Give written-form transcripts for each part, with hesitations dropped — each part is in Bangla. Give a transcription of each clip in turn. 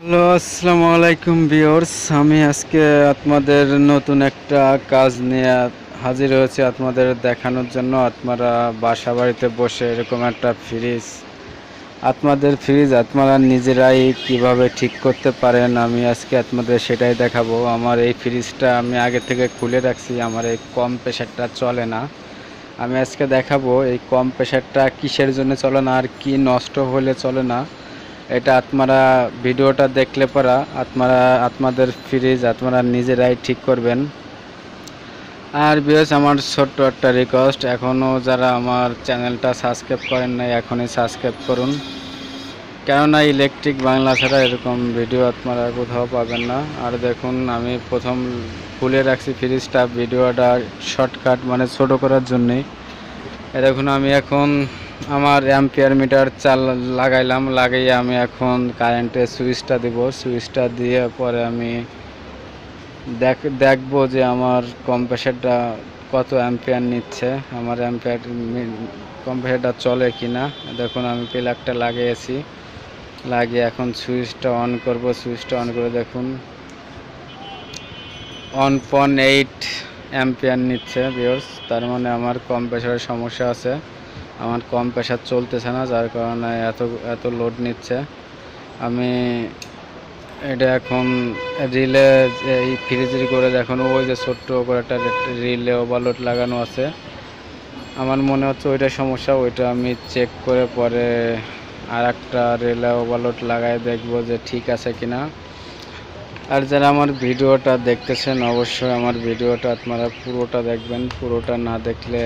হ্যালো, আসসালামু আলাইকুম ভিউয়ার্স। আমি আজকে আপনাদের নতুন একটা কাজ নিয়ে হাজির হয়েছি আপনাদের দেখানোর জন্য। আপনারা বাসা বাড়িতে বসে এরকম একটা ফ্রিজ আপনারা নিজেরাই কিভাবে ঠিক করতে পারেন, আমি আজকে আপনাদের সেটাই দেখাবো। আমার এই ফ্রিজটা আমি আগে থেকে খুলে রাখছি, আমার এই কম প্রেশারটা চলে না। আমি আজকে দেখাবো এই কম প্রেশারটা কিসের জন্য চলে না আর কি নষ্ট হলে চলে না। এটা আপনারা ভিডিওটা দেখলে পরা আপনাদের ফ্রিজ আপনারা নিজেরাই ঠিক করবেন। আর ভিউয়ার্স, আমার ছোট্ট একটা রিকোয়েস্ট, এখনও যারা আমার চ্যানেলটা সাবস্ক্রাইব করেন নাই এখনই সাবস্ক্রাইব করুন, কেননা ইলেকট্রিক বাংলা ছাড়া এরকম ভিডিও আপনারা কোথাও পাবেন না। আর দেখুন, আমি প্রথম খুলে রাখছি ফ্রিজটা ভিডিওটা শর্টকাট মানে ছোট করার জন্যে। দেখুন, আমি এখন আমার অ্যাম্পিয়ার মিটার লাগাইলাম, লাগিয়ে আমি এখন কারেন্টের সুইচটা দিব। সুইচটা দিয়ে পরে আমি দেখবো যে আমার কম্প্রেসারটা কত অ্যাম্পিয়ার নিচ্ছে, আমার কম্প্রেসারটা চলে কিনা। দেখুন, আমি প্লাগটা লাগিয়েছি, লাগিয়ে এখন সুইচটা অন করব। সুইচটা অন করে দেখুন 1.8 অ্যাম্পিয়ার নিচ্ছে ভিউয়ার্স। তার মানে আমার কম্প্রেসারের সমস্যা আছে, আমার কম্প্রেসার চলতেছে না, যার কারণে এত লোড নিচ্ছে। আমি এটা এখন রিলে এই ফ্রিজের করে দেখুন, ওই যে ছোট্ট করে একটা রিলে ওভারলোড লাগানো আছে, আমার মনে হচ্ছে ওইটা সমস্যা। ওইটা আমি চেক করে পরে আর একটা রিলে ওভারলোড লাগাই দেখবো যে ঠিক আছে কিনা। আর যারা আমার ভিডিওটা দেখতেছেন অবশ্যই আমার ভিডিওটা আপনারা পুরোটা দেখবেন, পুরোটা না দেখলে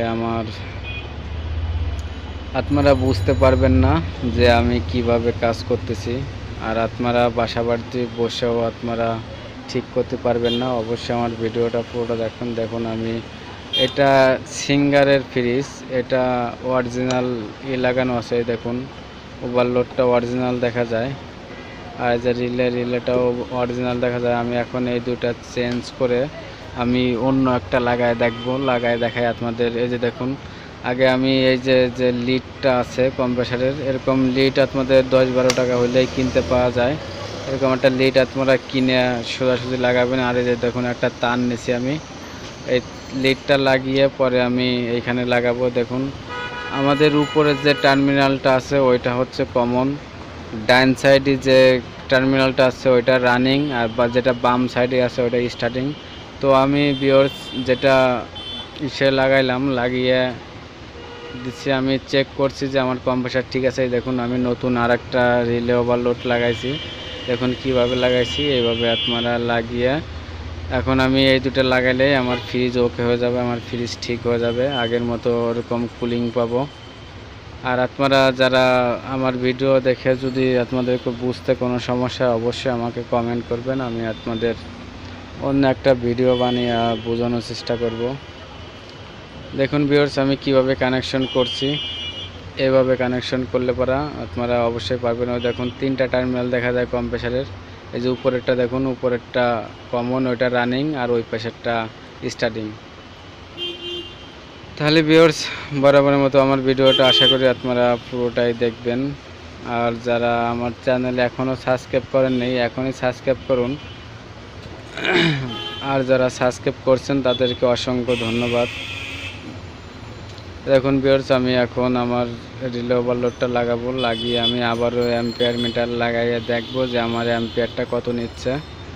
আপনারা বুঝতে পারবেন না যে আমি কিভাবে কাজ করতেছি। আর আপনারা বাসা বাড়িতে বসেও আপনারা ঠিক করতে পারবেন না, অবশ্যই আমার ভিডিওটা পুরোটা দেখুন। দেখুন, আমি এটা সিঙ্গারের ফ্রিজ, এটা অরিজিনাল লাগানো আছে। দেখুন, ওভারলোডটা অরিজিনাল দেখা যায়, আর যে রিলেটাও অরিজিনাল দেখা যায়। আমি এখন এই দুটা চেঞ্জ করে আমি অন্য একটা লাগায় দেখবো, লাগায় দেখাই আপনাদের। এই যে দেখুন, আগে আমি এই যে লিডটা আছে কম্প্রেসারের, এরকম লিড আপনাদের 10-12 টাকা হইলেই কিনতে পাওয়া যায়। এরকম একটা লিড আপনারা কিনে সোজাসুজি লাগাবেন। আর এই যে দেখুন, একটা তার নিছি আমি, এই লিডটা লাগিয়ে পরে আমি এইখানে লাগাবো। দেখুন, আমাদের উপরে যে টার্মিনালটা আছে ওইটা হচ্ছে কমন, ডান সাইডে যে টার্মিনালটা আছে ওইটা রানিং, আর যেটা বাম সাইডে আছে ওইটা স্টার্টিং। তো আমি ভিউয়ার্স যেটা লাগাইলাম, লাগিয়ে দিচ্ছি, আমি চেক করছি যে আমার কম্প্রেসার ঠিক আছে। দেখুন, আমি নতুন আর একটা রিলে ওভারলোড লাগাইছি। দেখুন কিভাবে লাগাইছি, এইভাবে আপনারা লাগিয়ে এখন আমি এই দুটো লাগাইলে আমার ফ্রিজ ওকে হয়ে যাবে, আমার ফ্রিজ ঠিক হয়ে যাবে, আগের মতো ওরকম কুলিং পাবো। আর আপনারা যারা আমার ভিডিও দেখে যদি আপনাদেরকে বুঝতে কোনো সমস্যা, অবশ্যই আমাকে কমেন্ট করবেন, আমি আপনাদের অন্য একটা ভিডিও বানিয়ে বোঝানোর চেষ্টা করব। দেখুন ভিউয়ার্স, আমি কিভাবে কানেকশন করছি, এভাবে কানেকশন করলে পরা আপনারা অবশ্যই পারবেন। ওই দেখুন, 3টা টার্মিনাল দেখা যায় কম্প্রেসারের। এই যে উপরেরটা দেখুন, উপরেরটা কমন, ওইটা রানিং, আর ওই পাশেরটা স্টার্টিং। তাহলে ভিউয়ার্স, বরাবরের মতো আমার ভিডিওটা আশা করি আপনারা পুরোটাই দেখবেন। আর যারা আমার চ্যানেলে এখনও সাবস্ক্রাইব করেন নাই এখনই সাবস্ক্রাইব করুন। আর যারা সাবস্ক্রাইব করছেন তাদেরকে অসংখ্য ধন্যবাদ। দেখুন ভিউয়ার্স, আমি এখন আমার রিলে ওভারলোডটা লাগাবো, লাগিয়ে আমি আবারও অ্যাম্পিয়ার মিটার লাগাইয়ে দেখবো যে আমার অ্যাম্পিয়ারটা কত নিচ্ছে।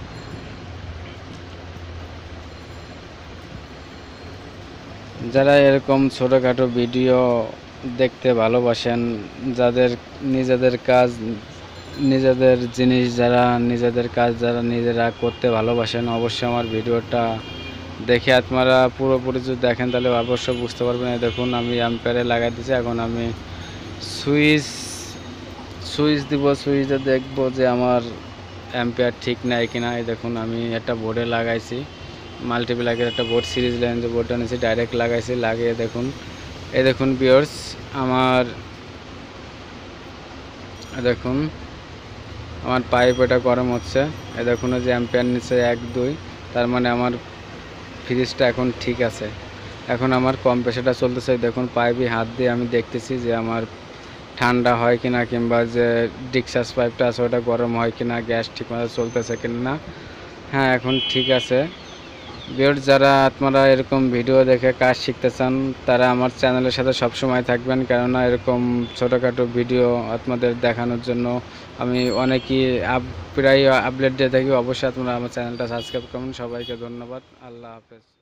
যারা এরকম ছোটোখাটো ভিডিও দেখতে ভালোবাসেন, যাদের নিজেদের কাজ নিজেদের জিনিস, নিজেদের কাজ যারা নিজেরা করতে ভালোবাসেন, অবশ্যই আমার ভিডিওটা দেখে আপনারা পুরোপুরি যদি দেখেন তাহলে অবশ্যই বুঝতে পারবেন। দেখুন, আমি অ্যাম্পিয়ারে লাগাই দিয়েছি, এখন আমি সুইচ সুইচ দিব, সুইচে দেখবো যে আমার অ্যাম্পিয়ার ঠিক নাই কিনা। এই দেখুন, আমি একটা বোর্ডে লাগাইছি, মাল্টিপ্লাগের একটা বোর্ড, সিরিজ লাইন যে বোর্ডটা নিয়েছি ডাইরেক্ট লাগাইছি, লাগিয়ে দেখুন। এই দেখুন ভিউয়ার্স, দেখুন আমার পাইপ এটা গরম হচ্ছে। এই দেখুন যে অ্যাম্পিয়ার নিচ্ছে 1-2, তার মানে আমার ফ্রিজটা এখন ঠিক আছে। এখন আমার কম্প্রেসারটা চলতেছে। দেখুন, পাইপে হাত দিয়ে আমি দেখতেছি যে আমার ঠান্ডা হয় কিনা, কিংবা যে ডিসচার্জ পাইপটা আছে ওটা গরম হয় কিনা, গ্যাস ঠিকমতো চলতেছে কিনা। হ্যাঁ, এখন ঠিক আছে। ভিউয়ার্স, যারা আপনারা এরকম ভিডিও দেখে কাজ শিখতে চান তারা আমার চ্যানেলের সাথে সবসময় থাকবেন, কেননা এরকম ছোটোখাটো ভিডিও আপনাদের দেখানোর জন্য আমি অনেকই প্রায় আপডেট দিয়ে থাকি। অবশ্যই আপনারা আমার চ্যানেলটা সাবস্ক্রাইব করুন। সবাইকে ধন্যবাদ। আল্লাহ হাফেজ।